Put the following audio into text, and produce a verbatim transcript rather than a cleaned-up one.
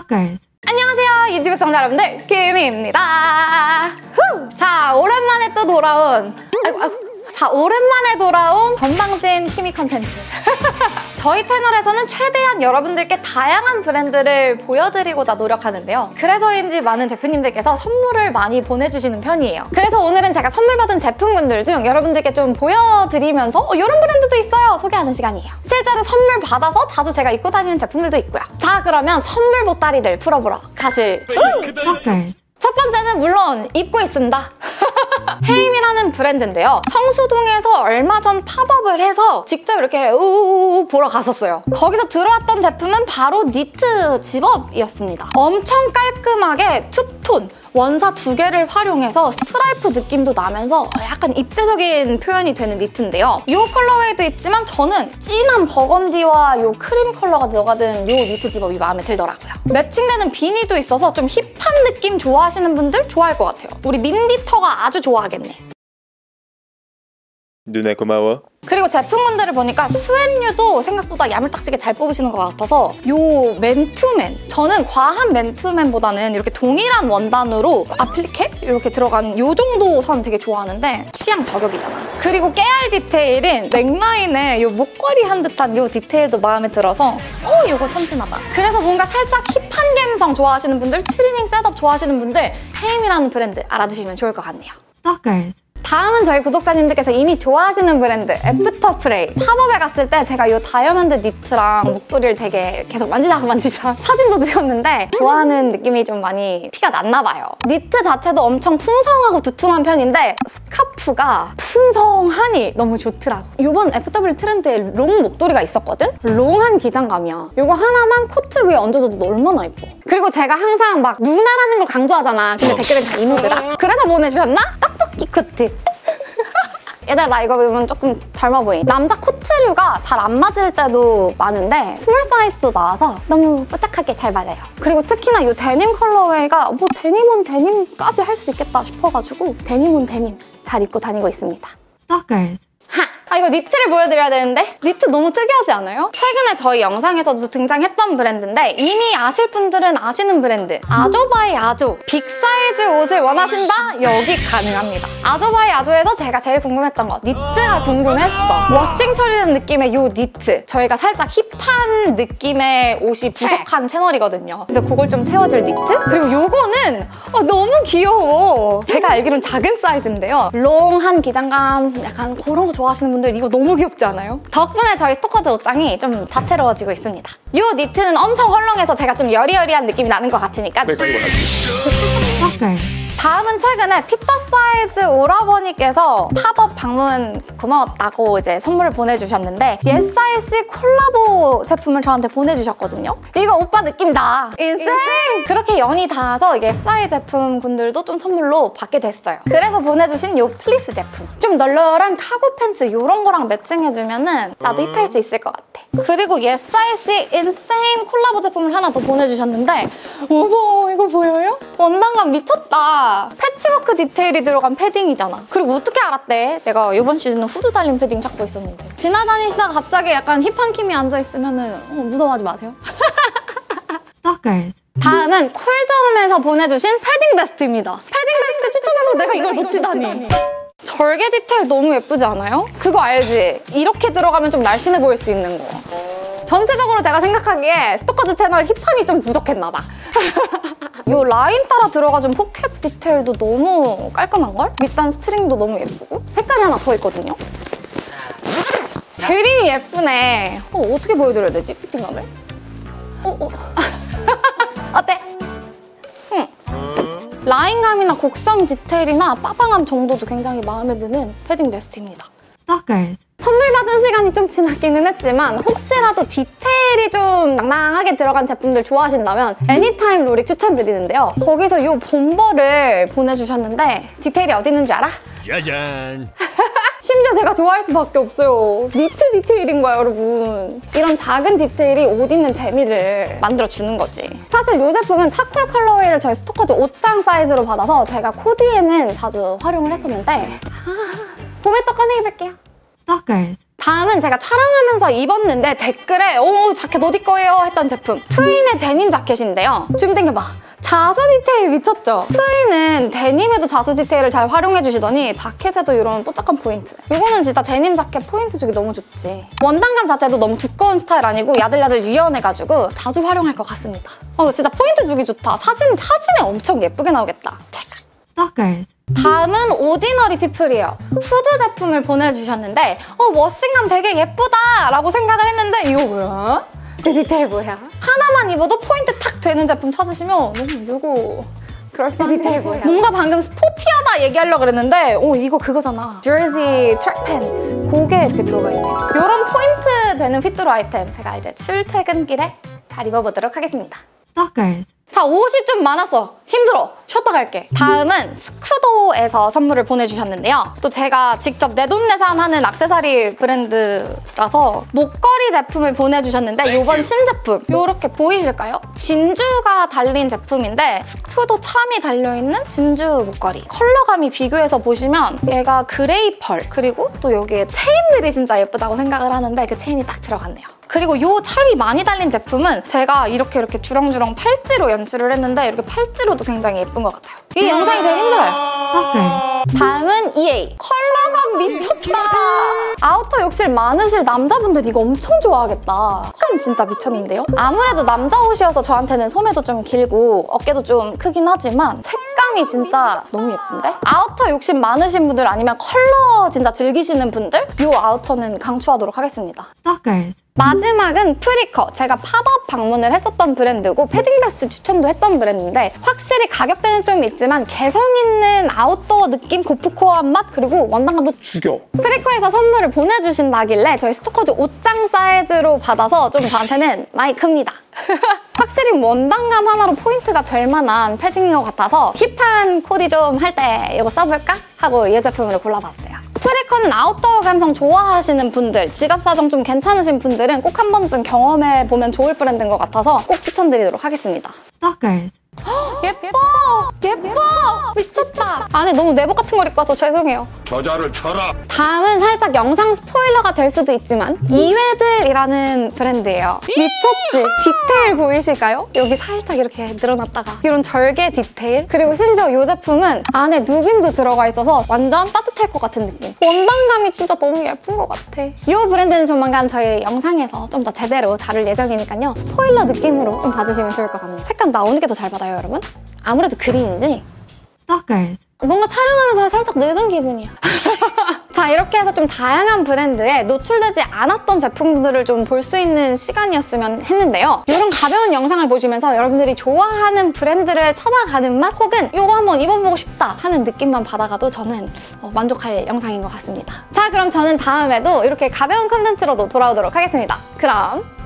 Stalkers. 안녕하세요 유튜브 시청자 여러분들, 키미입니다. 후! 자, 오랜만에 또 돌아온 아이고, 아이고. 자 오랜만에 돌아온 건방진 키미 컨텐츠. 저희 채널에서는 최대한 여러분들께 다양한 브랜드를 보여드리고자 노력하는데요. 그래서인지 많은 대표님들께서 선물을 많이 보내주시는 편이에요. 그래서 오늘은 제가 선물 받은 제품군들 중 여러분들께 좀 보여드리면서 어, 이런 브랜드도 있어요! 소개하는 시간이에요. 실제로 선물 받아서 자주 제가 입고 다니는 제품들도 있고요. 자, 그러면 선물 보따리들 풀어보러 가실 Stalkers. 첫 번째는 물론 입고 있습니다. 헤임이라는 브랜드인데요. 성수동에서 얼마 전 팝업을 해서 직접 이렇게 우우우 보러 갔었어요. 거기서 들어왔던 제품은 바로 니트 집업이었습니다. 엄청 깔끔하게 투톤, 원사 두 개를 활용해서 스트라이프 느낌도 나면서 약간 입체적인 표현이 되는 니트인데요. 이 컬러웨이도 있지만 저는 진한 버건디와 이 크림 컬러가 들어가는 이 니트 집업이 마음에 들더라고요. 매칭되는 비니도 있어서 좀 힙한 느낌 좋아하시는 분들 좋아할 것 같아요. 우리 민디터가 아주 좋아하겠네. 누나 고마워. 그리고 제품군들을 보니까 스웨류도 생각보다 야물딱지게 잘 뽑으시는 것 같아서 요 맨투맨, 저는 과한 맨투맨보다는 이렇게 동일한 원단으로 아플리케? 이렇게 들어간 요 정도 선 되게 좋아하는데 취향 저격이잖아. 그리고 깨알 디테일인 넥라인에 요 목걸이 한 듯한 요 디테일도 마음에 들어서 어, 이거 참신하다. 그래서 뭔가 살짝 힙한 감성 좋아하시는 분들, 추리닝 셋업 좋아하시는 분들 헤임이라는 브랜드 알아주시면 좋을 것 같네요. Stalkers. 다음은 저희 구독자님들께서 이미 좋아하시는 브랜드 애프터프레이. 팝업에 갔을 때 제가 이 다이아몬드 니트랑 목도리를 되게 계속 만지자 만지자 사진도 찍었는데 좋아하는 느낌이 좀 많이 티가 났나 봐요. 니트 자체도 엄청 풍성하고 두툼한 편인데 스카프가 풍성하니 너무 좋더라고. 이번 애프터프레이 트렌드에 롱 목도리가 있었거든? 롱한 기장감이야. 이거 하나만 코트 위에 얹어줘도 얼마나 예뻐. 그리고 제가 항상 막 누나라는 걸 강조하잖아. 근데 댓글은 다 이모들아. 그래서 보내주셨나? 떡볶이 코트. 얘들아, 나 이거 보면 조금 젊어 보이. 남자 코트류가 잘 안 맞을 때도 많은데 스몰 사이즈도 나와서 너무 뽀짝하게 잘 맞아요. 그리고 특히나 이 데님 컬러웨이가 뭐 데님은 데님까지 할 수 있겠다 싶어가지고 데님은 데님 잘 입고 다니고 있습니다. Stalkers. 하! 아, 이거 니트를 보여드려야 되는데 니트 너무 특이하지 않아요? 최근에 저희 영상에서도 등장했던 브랜드인데 이미 아실 분들은 아시는 브랜드 아조바이 아조. 빅 사이즈 옷을 원하신다? 여기 가능합니다. 아조바이 아조에서 제가 제일 궁금했던 거 니트가 궁금했어. 워싱 처리된 느낌의 이 니트. 저희가 살짝 힙한 느낌의 옷이 부족한 채널이거든요. 그래서 그걸 좀 채워줄 니트? 그리고 요거는 어, 너무 귀여워. 제가 알기로는 작은 사이즈인데요. 롱한 기장감 약간 그런 거 좋아하시는 분들 이거 너무 귀엽지 않아요? 덕분에 저희 스토커즈 옷장이 좀 다채로워지고 있습니다. 이 니트는 엄청 헐렁해서 제가 좀 여리여리한 느낌이 나는 것 같으니까. Stalkers. 다음은 최근에 피터 사이즈 오라버니께서 팝업 방문 고마웠다고 이제 선물을 보내주셨는데 예스아이씨 콜라보 제품을 저한테 보내주셨거든요. 이거 오빠 느낌 나! 인생! 그렇게 연이 닿아서 예스아이 제품군들도 좀 선물로 받게 됐어요. 그래서 보내주신 이 플리스 제품. 좀 널널한 카고 팬츠 이런 거랑 매칭해주면 나도 힙할 수 있을 것 같아. 그리고 예스아이씨 인세인 콜라보 제품을 하나 더 보내주셨는데 어머, 이거 보여요? 원단감 미쳤다. 패치워크 디테일이 들어간 패딩이잖아. 그리고 어떻게 알았대? 내가 이번 시즌은 후드 달린 패딩 찾고 있었는데. 지나다니시다가 갑자기 약간 힙한 킴이 앉아있으면 어, 무서워하지 마세요. Stalkers. 다음은 콜드홈에서 보내주신 패딩 베스트입니다. 패딩 베스트 추천해서 내가 이걸 놓치다니. 절개 디테일 너무 예쁘지 않아요? 그거 알지? 이렇게 들어가면 좀 날씬해 보일 수 있는 거. 전체적으로 제가 생각하기에 스토커즈 채널 힙함이 좀 부족했나봐. 이 라인 따라 들어가준 포켓 디테일도 너무 깔끔한걸? 밑단 스트링도 너무 예쁘고 색깔이 하나 더 있거든요? 그림이 예쁘네. 어, 어떻게 보여드려야 되지? 피팅감을? 어, 어. 어때? 응. 라인감이나 곡선 디테일이나 빠방함 정도도 굉장히 마음에 드는 패딩 베스트입니다. Stalkers. 선물 받은 시간이 좀 지났기는 했지만 혹시라도 디테일이 좀 낭낭하게 들어간 제품들 좋아하신다면 애니타임 롤릭 추천드리는데요. 거기서 이 bomber를 보내주셨는데 디테일이 어디 있는 줄 알아? 짜잔. 심지어 제가 좋아할 수밖에 없어요. 니트 디테일인 거야, 여러분. 이런 작은 디테일이 옷 입는 재미를 만들어주는 거지. 사실 이 제품은 차콜 컬러웨이를 저희 스토커즈 옷장 사이즈로 받아서 제가 코디에는 자주 활용을 했었는데 아, 봄에 또 꺼내입을게요. Stalkers. 다음은 제가 촬영하면서 입었는데 댓글에 오 자켓 어디 거예요? 했던 제품 트윈의 데님 자켓인데요. 좀 당겨봐. 자수 디테일 미쳤죠? 트윈은 데님에도 자수 디테일을 잘 활용해주시더니 자켓에도 이런 뽀짝한 포인트. 이거는 진짜 데님 자켓 포인트 주기 너무 좋지. 원단감 자체도 너무 두꺼운 스타일 아니고 야들야들 유연해가지고 자주 활용할 것 같습니다. 어 진짜 포인트 주기 좋다. 사진, 사진에 엄청 예쁘게 나오겠다. Stalkers. 다음은 오디너리 피플이에요. 후드 제품을 보내주셨는데 어 워싱감 되게 예쁘다 라고 생각을 했는데 이거 뭐야? 그 디테일 뭐야? 하나만 입어도 포인트 탁 되는 제품 찾으시면 너무 이거 그럴싸한 디테일 뭐야? 뭔가 방금 스포티하다 얘기하려고 그랬는데 어 이거 그거잖아. jersey 트랙 팬츠. 그게 이렇게 들어가 있네요. 이런 포인트 되는 핏도로 아이템 제가 이제 출퇴근길에 잘 입어보도록 하겠습니다. Stalkers. 자, 옷이 좀 많았어. 힘들어. 쉬었다 갈게. 다음은 스쿠도에서 선물을 보내주셨는데요. 또 제가 직접 내돈내산하는 액세서리 브랜드라서 목걸이 제품을 보내주셨는데 이번 신제품 이렇게 보이실까요? 진주가 달린 제품인데 스쿠도 참이 달려있는 진주 목걸이. 컬러감이 비교해서 보시면 얘가 그레이 펄 그리고 또 여기에 체인들이 진짜 예쁘다고 생각을 하는데 그 체인이 딱 들어갔네요. 그리고 이 찰이 많이 달린 제품은 제가 이렇게 이렇게 주렁주렁 팔찌로 연출을 했는데 이렇게 팔찌로도 굉장히 예쁜 것 같아요. 이 영상이 제일 힘들어요. Stalkers. 다음은 이에이. 컬러감 미쳤다. 아우터 욕실 많으실 남자분들 이거 엄청 좋아하겠다. 색감 진짜 미쳤는데요? 아무래도 남자 옷이어서 저한테는 소매도 좀 길고 어깨도 좀 크긴 하지만 색감이 진짜 너무 예쁜데? 아우터 욕심 많으신 분들 아니면 컬러 진짜 즐기시는 분들 이 아우터는 강추하도록 하겠습니다. Stalkers. 마지막은 프리커. 제가 팝업 방문을 했었던 브랜드고 패딩베스트 추천도 했던 브랜드인데 확실히 가격대는 좀 있지만 개성 있는 아웃도어 느낌, 고프코어한 맛 그리고 원단감도 죽여. 프리커에서 선물을 보내주신다길래 저희 스토커즈 옷장 사이즈로 받아서 좀 저한테는 많이 큽니다. 확실히 원단감 하나로 포인트가 될 만한 패딩인 것 같아서 힙한 코디 좀 할 때 이거 써볼까? 하고 이 제품으로 골라봤어요. 프리커는 아웃도어 감성 좋아하시는 분들, 지갑 사정 좀 괜찮으신 분들은 꼭 한 번쯤 경험해보면 좋을 브랜드인 것 같아서 꼭 추천드리도록 하겠습니다. Stalkers. 예뻐! 예뻐! 미쳤다! 안에 너무 내복 같은 걸 입고 와서 죄송해요. 저자를 쳐라. 다음은 살짝 영상 스포일러가 될 수도 있지만 이웨들이라는 브랜드예요. 미쳤지? 디테일 보이실까요? 여기 살짝 이렇게 늘어났다가 이런 절개 디테일 그리고 심지어 이 제품은 안에 누빔도 들어가 있어서 완전 따뜻할 것 같은 느낌. 원단감이 진짜 너무 예쁜 것 같아. 이 브랜드는 조만간 저희 영상에서 좀 더 제대로 다룰 예정이니까요. 스포일러 느낌으로 좀 봐주시면 좋을 것 같네요. 색감 나오는 게 더 잘 받아요, 여러분? 아무래도 그린이지? Stalkers. 뭔가 촬영하면서 살짝 늙은 기분이야. 자, 이렇게 해서 좀 다양한 브랜드에 노출되지 않았던 제품들을 좀 볼 수 있는 시간이었으면 했는데요. 이런 가벼운 영상을 보시면서 여러분들이 좋아하는 브랜드를 찾아가는 맛 혹은 이거 한번 입어보고 싶다 하는 느낌만 받아가도 저는 어, 만족할 영상인 것 같습니다. 자, 그럼 저는 다음에도 이렇게 가벼운 컨텐츠로도 돌아오도록 하겠습니다. 그럼